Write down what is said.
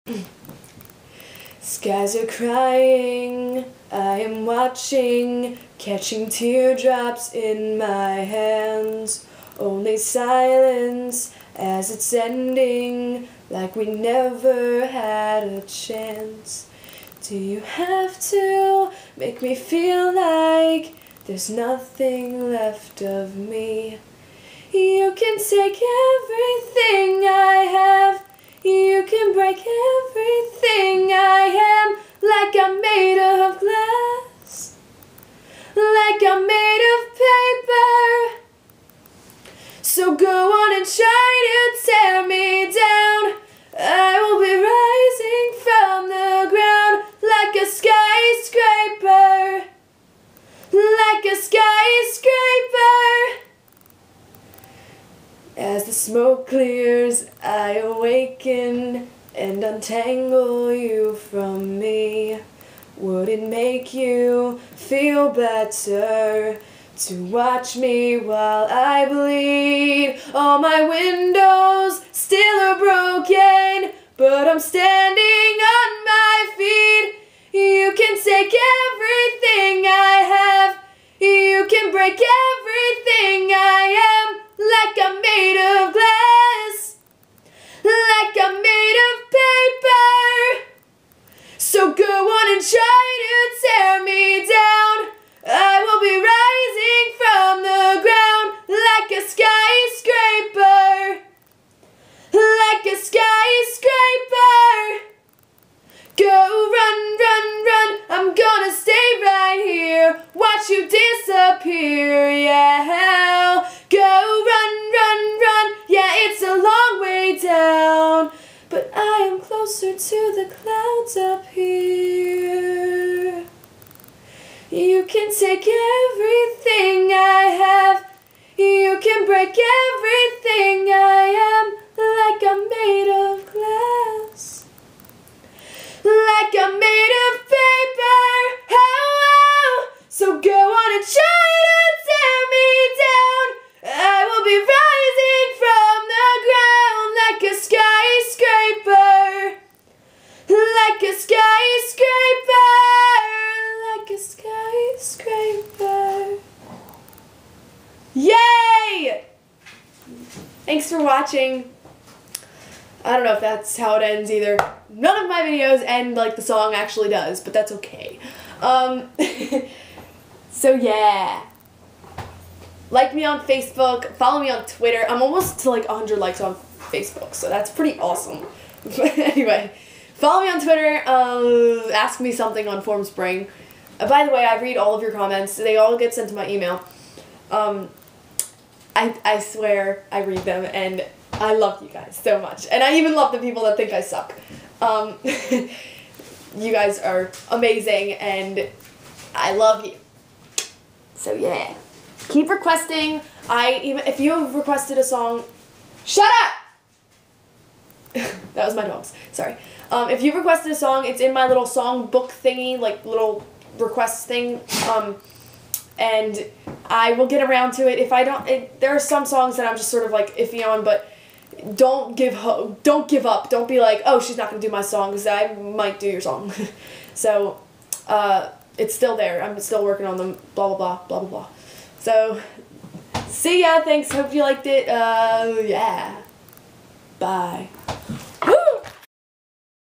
Skies are crying, I am watching, catching teardrops in my hands. Only silence as it's ending, like we never had a chance. Do you have to make me feel like there's nothing left of me? You can take everything I have, you can break everything I am, like I'm made of glass, like I'm made of paper. So go on and try to tear me down, I will be rising from the ground, like a skyscraper, like a skyscraper. As the smoke clears, I awaken and untangle you from me. Would it make you feel better to watch me while I bleed? All my windows still are broken, but I'm standing on my feet. You can take everything I have, you can break everything I am, like I'm made of glass, like I'm made of paper. So go on and try to tear me down, I will be rising from the ground, like a skyscraper, like a skyscraper. Go run, run, run, I'm gonna stay right here, watch you disappear, yeah. Go run, run, run, yeah, it's a long way down, but I am closer to the clouds up here. You can take everything I have, you can break everything I am, like I'm made of glass, like I'm made of paper. Oh, oh. So go on and try to tear me down, I will be rising from the ground, like a skyscraper, like a skyscraper, like a skyscraper. Yay! Thanks for watching. I don't know if that's how it ends either. None of my videos end like the song actually does, but that's okay. So yeah. Like me on Facebook, follow me on Twitter. I'm almost to like 100 likes on Facebook, so that's pretty awesome. But anyway, follow me on Twitter, ask me something on Formspring. By the way, I read all of your comments. They all get sent to my email. I swear I read them, and I love you guys so much. And I even love the people that think I suck. You guys are amazing, and I love you. So yeah. Keep requesting. If you have requested a song, shut up! That was my dogs. Sorry. If you requested a song, it's in my little song book thingy, like little request thing. And I will get around to it. If I don't, there are some songs that I'm just sort of like iffy on, but don't give up. Don't be like, oh, she's not gonna do my song, because I might do your song. So, it's still there. I'm still working on them. Blah blah blah blah blah blah. So, see ya. Thanks. Hope you liked it. Yeah. Bye.